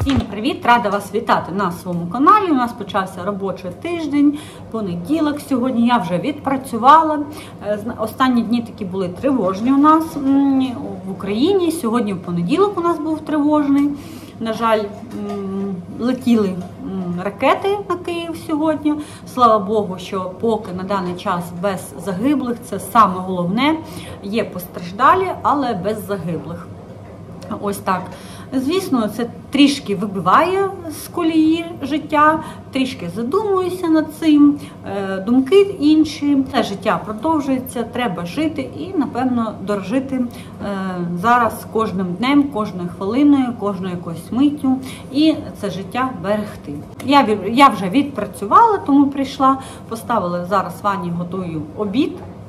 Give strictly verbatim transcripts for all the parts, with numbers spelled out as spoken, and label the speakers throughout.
Speaker 1: Всім привіт! Рада вас вітати на своєму каналі. У нас почався робочий тиждень, понеділок сьогодні. Я вже відпрацювала. Останні дні такі були тривожні у нас в Україні. Сьогодні в понеділок у нас був тривожний. На жаль, летіли ракети на Київ сьогодні. Слава Богу, що поки на даний час без загиблих. Це саме головне. Є постраждалі, але без загиблих. Ось так. Звісно, це трішки вибиває з колії життя, трішки задумуюся над цим, думки інші. Це життя продовжується, треба жити і, напевно, дорожити зараз кожним днем, кожною хвилиною, кожною якоюсь миттю і це життя берегти. Я, я вже відпрацювала, тому прийшла, поставила зараз Вані, готую обід.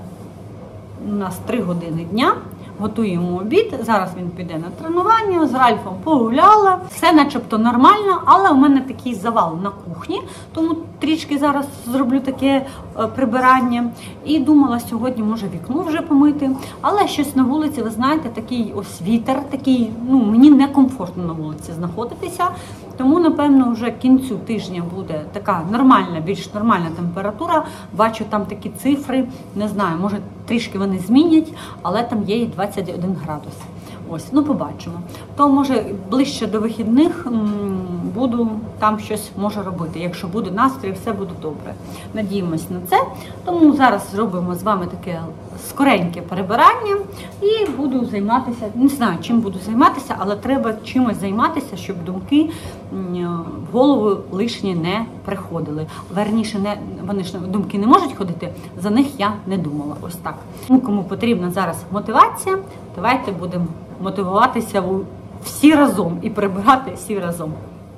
Speaker 1: У нас три години дня. Готуємо обід, зараз він піде на тренування, з Ральфом погуляла, все начебто нормально, але у мене такий завал на кухні, тому трішки зараз зроблю таке прибирання. І думала сьогодні, може, вікно вже помити, але щось на вулиці, ви знаєте, такий ось вітер, такий, ну, мені некомфортно на вулиці знаходитися, тому, напевно, вже кінцю тижня буде така нормальна, більш нормальна температура, бачу там такі цифри, не знаю, може трішки вони змінять, але там є і двадцять один градус. Ось, ну побачимо. То, може, ближче до вихідних буду там щось може робити. Якщо буде настрій, все буде добре. Надіємось на це. Тому зараз зробимо з вами таке скореньке перебирання і буду займатися, не знаю, чим буду займатися, але треба чимось займатися, щоб думки в голову лишні не приходили. Верніше, не, вони ж думки не можуть ходити, за них я не думала. Ось так. Тому, кому потрібна зараз мотивація, давайте будемо мотивуватися всі разом і прибирати всі разом.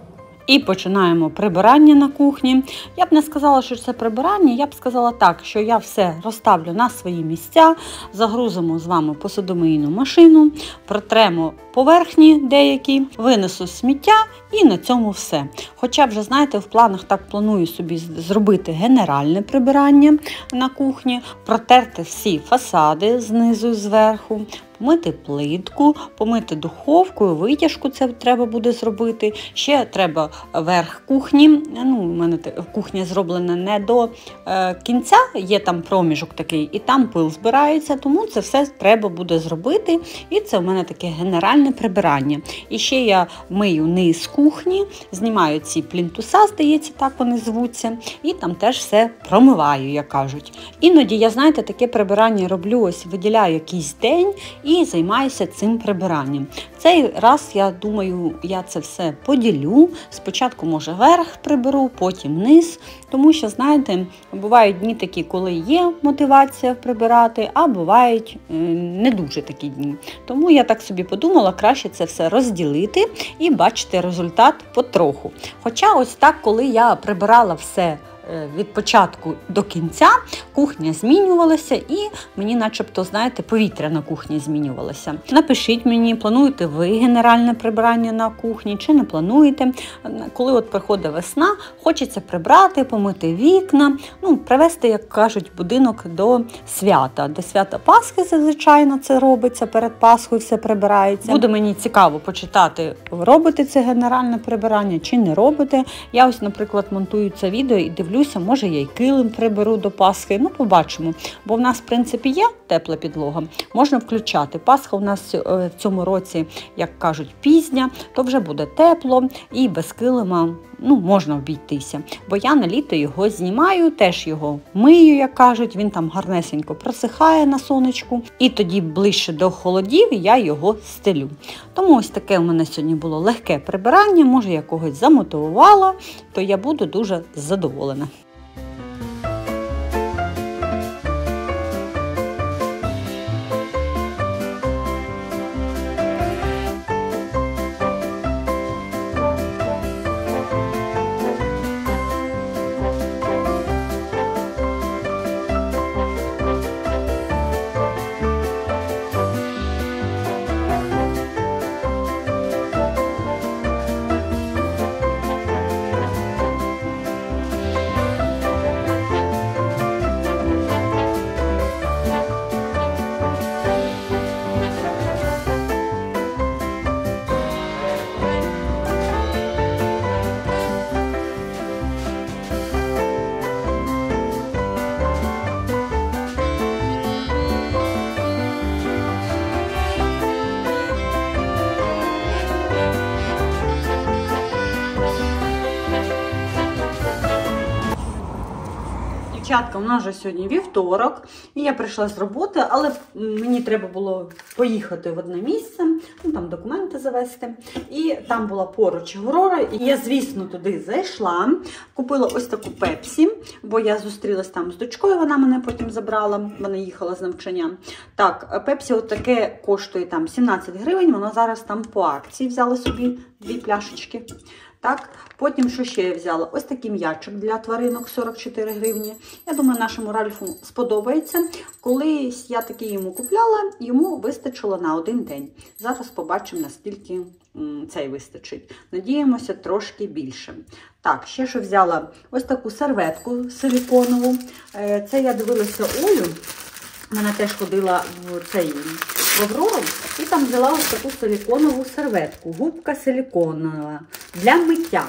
Speaker 1: І починаємо прибирання на кухні. Я б не сказала, що це прибирання, я б сказала так, що я все розставлю на свої місця, загрузимо з вами посудомийну машину, протремо поверхні деякі, винесу сміття і на цьому все. Хоча вже, знаєте, в планах так планую собі зробити генеральне прибирання на кухні, протерти всі фасади знизу і зверху, помити плитку, помити духовку, витяжку це треба буде зробити. Ще треба верх кухні. Ну, у мене кухня зроблена не до е, кінця, є там проміжок такий, і там пил збирається, тому це все треба буде зробити. І це у мене таке генеральне прибирання. І ще я мию низ кухні, знімаю ці плінтуса, здається, так вони звуться, і там теж все промиваю, як кажуть. Іноді я, знаєте, таке прибирання роблю, ось виділяю якийсь день, і займаюся цим прибиранням. Цей раз, я думаю, я це все поділю. Спочатку, може, верх приберу, потім низ. Тому що, знаєте, бувають дні такі, коли є мотивація прибирати, а бувають не дуже такі дні. Тому я так собі подумала, краще це все розділити і бачити результат потроху. Хоча ось так, коли я прибирала все від початку до кінця, кухня змінювалася і мені начебто, знаєте, повітря на кухні змінювалося. Напишіть мені, плануєте ви генеральне прибирання на кухні чи не плануєте. Коли от приходить весна, хочеться прибрати, помити вікна, ну, привести, як кажуть, будинок до свята. До свята Пасхи, звичайно, це робиться, перед Пасхою все прибирається. Буде мені цікаво почитати, робите це генеральне прибирання чи не робите. Я ось, наприклад, монтую це відео і дивлюся, може я й килим приберу до Пасхи, ну побачимо. Бо в нас, в принципі, є тепла підлога, можна включати. Пасха у нас в цьому році, як кажуть, пізня, то вже буде тепло і без килима, ну, можна обійтися. Бо я на літо його знімаю, теж його мию, як кажуть, він там гарнесенько просихає на сонечку. І тоді ближче до холодів я його стелю. Тому ось таке у мене сьогодні було легке прибирання, може я когось замотивувала, то я буду дуже задоволена. Дівчатка, у нас вже сьогодні вівторок, і я прийшла з роботи, але мені треба було поїхати в одне місце, ну, там документи завести. І там була поруч Аврора, і я, звісно, туди зайшла, купила ось таку пепсі, бо я зустрілась там з дочкою, вона мене потім забрала, вона їхала з навчання. Так, пепсі отаке коштує там сімнадцять гривень, воно зараз там по акції, взяла собі дві пляшечки. Так, потім, що ще я взяла? Ось такий м'ячик для тваринок, сорок чотири гривні. Я думаю, нашому Ральфу сподобається. Колись я такий йому купляла, йому вистачило на один день. Зараз побачимо, наскільки м, цей вистачить. Надіємося, трошки більше. Так, ще що взяла? Ось таку серветку силіконову. Це я дивилася Олю. Вона теж ходила в цей в Аврору, і там взяла ось таку силіконову серветку. Губка силіконова для миття.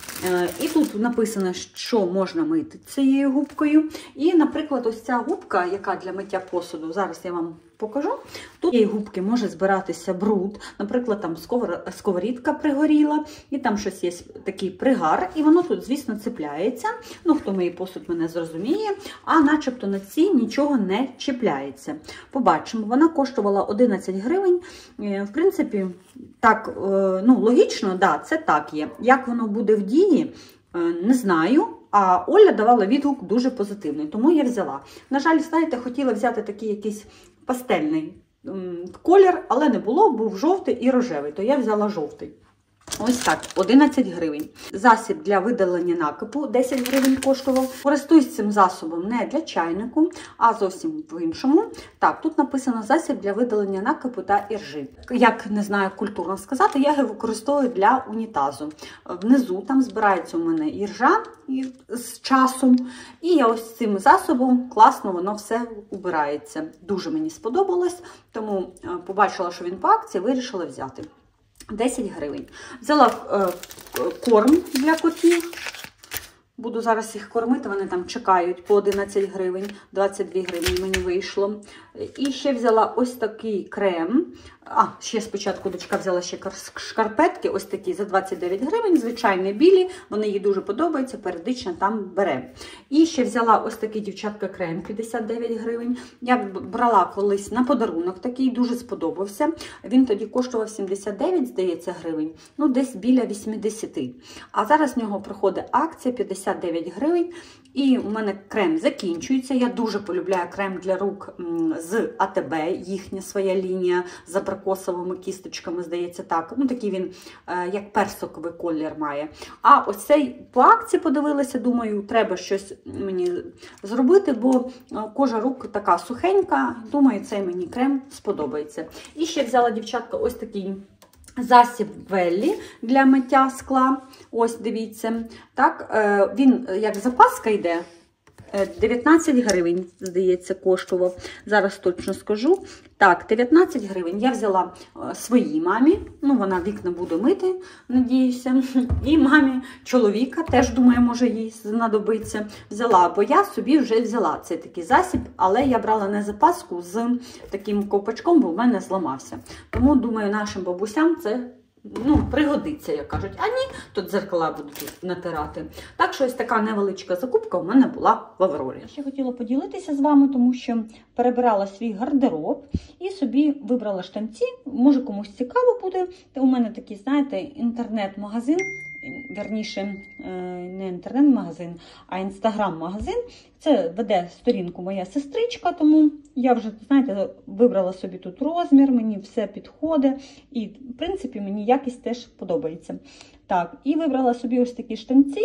Speaker 1: І тут написано, що можна мити цією губкою. І, наприклад, ось ця губка, яка для миття посуду, зараз я вам покажу. Тут цієї губки може збиратися бруд. Наприклад, там сковорідка пригоріла, і там щось є такий пригар, і воно тут, звісно, цепляється. Ну, хто миє посуд, мене зрозуміє. А начебто на цій нічого не чіпляється. Побачимо. Вона коштувала одинадцять гривень. В принципі, так, ну, логічно, да, це так є. Як воно буде в дії, не знаю. А Оля давала відгук дуже позитивний, тому я взяла. На жаль, знаєте, хотіла взяти такий якийсь пастельний колір, але не було, був жовтий і рожевий, то я взяла жовтий. Ось так, одинадцять гривень. Засіб для видалення накипу десять гривень коштував. Користуюсь цим засобом не для чайнику, а зовсім в іншому. Так, тут написано засіб для видалення накипу та іржи. Як, не знаю, культурно сказати, я його використовую для унітазу. Внизу там збирається у мене іржа з часом. І я ось цим засобом класно воно все убирається. Дуже мені сподобалось, тому побачила, що він по акції, вирішила взяти. десять гривень. Взяла е, корм для котів. Буду зараз їх кормити, вони там чекають по одинадцять гривень, двадцять дві гривні мені вийшло. І ще взяла ось такий крем. А, ще спочатку дочка взяла ще шкарпетки, ось такі за двадцять дев'ять гривень, звичайні білі, вони їй дуже подобаються, періодично там бере. І ще взяла ось такий, дівчатка, крем п'ятдесят дев'ять гривень. Я брала колись на подарунок такий, дуже сподобався. Він тоді коштував сімдесят дев'ять, здається, гривень, ну десь біля вісімдесят. А зараз в нього проходить акція п'ятдесят дев'ять гривень. І у мене крем закінчується. Я дуже полюбляю крем для рук з А Те Бе, їхня своя лінія з абрикосовими кісточками, здається, так. Ну, такий він, як персиковий колір має. А ось цей по акції подивилася, думаю, треба щось мені зробити, бо кожа рук така сухенька. Думаю, цей мені крем сподобається. І ще взяла, дівчатка, ось такий засіб Веллі для миття скла. Ось, дивіться. Так, він як запаска йде. дев'ятнадцять гривень, здається, коштував. Зараз точно скажу. Так, дев'ятнадцять гривень. Я взяла своїй мамі. Ну, вона вікна буде мити, надіюся. І мамі чоловіка, теж, думаю, може їй знадобиться. Взяла, бо я собі вже взяла цей такий засіб, але я брала не запаску з таким ковпачком, бо в мене зламався. Тому, думаю, нашим бабусям це, ну, пригодиться, як кажуть. А ні, тут дзеркала будуть натирати. Так що ось така невеличка закупка у мене була в Аврорі. Я ще хотіла поділитися з вами, тому що перебирала свій гардероб і собі вибрала штанці. Може, комусь цікаво буде. У мене такий, знаєте, інтернет-магазин. Вірніше, не інтернет-магазин, а інстаграм-магазин. Це веде сторінку моя сестричка, тому я вже, знаєте, вибрала собі тут розмір, мені все підходить. І, в принципі, мені якість теж подобається. Так, і вибрала собі ось такі штанці,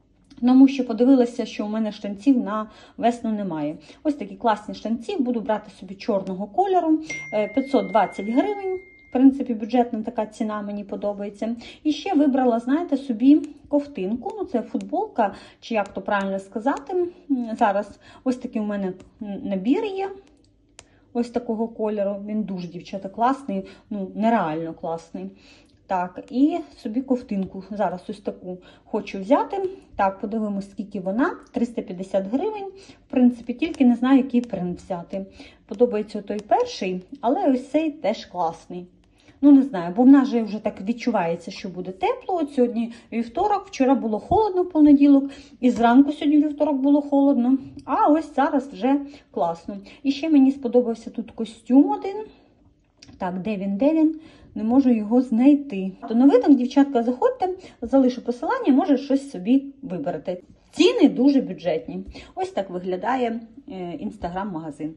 Speaker 1: тому що подивилася, що у мене штанців на весну немає. Ось такі класні штанці, буду брати собі чорного кольору, п'ятсот двадцять гривень. В принципі, бюджетна така ціна, мені подобається. І ще вибрала, знаєте, собі ковтинку. Ну, це футболка, чи як то правильно сказати. Зараз ось такий у мене набір є. Ось такого кольору. Він дуже, дівчата, класний. Ну, нереально класний. Так, і собі ковтинку. Зараз ось таку хочу взяти. Так, подивимось, скільки вона. триста п'ятдесят гривень. В принципі, тільки не знаю, який принт взяти. Подобається той перший, але ось цей теж класний. Ну, не знаю, бо в нас же вже так відчувається, що буде тепло. От сьогодні вівторок, вчора було холодно в понеділок, і зранку сьогодні вівторок було холодно. А ось зараз вже класно. І ще мені сподобався тут костюм один. Так, де він, де він? Не можу його знайти. То новинок, дівчатка, заходьте, залишу посилання, може щось собі виберете. Ціни дуже бюджетні. Ось так виглядає інстаграм-магазин.